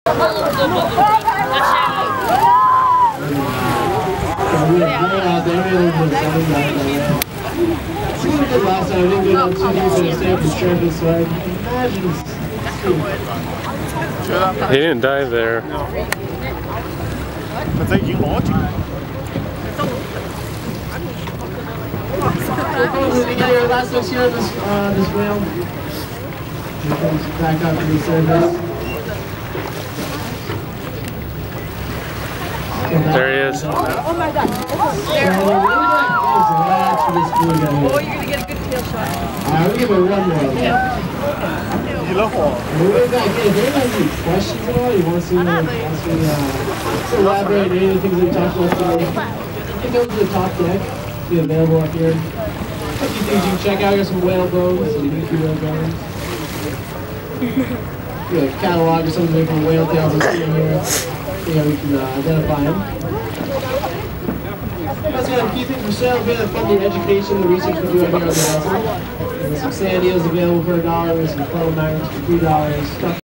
We had great out there. It's really good last time. I didn't go down too deep in the stamp and surface, so I imagine He didn't dive there. last looks here on this whale. He comes back up to the surface. There he is. Oh my God. There. Oh, Oh, you're going to get a good tail shot. Alright, we'll give it one more. We'll be back in. If anyone has any questions at all, you want to see elaborate on any of the things that we talked about today, you can go to the top deck. Be available up here. A few things you can check out. Here's some whale bones, some leafy whale bones. A catalog or something from whale tails and see here. See how we can identify them. That's one of the key things for sale, a bit of funding education, the research we do out here on the vessel. Some sand eels available for $1, some pearl magnets for $3.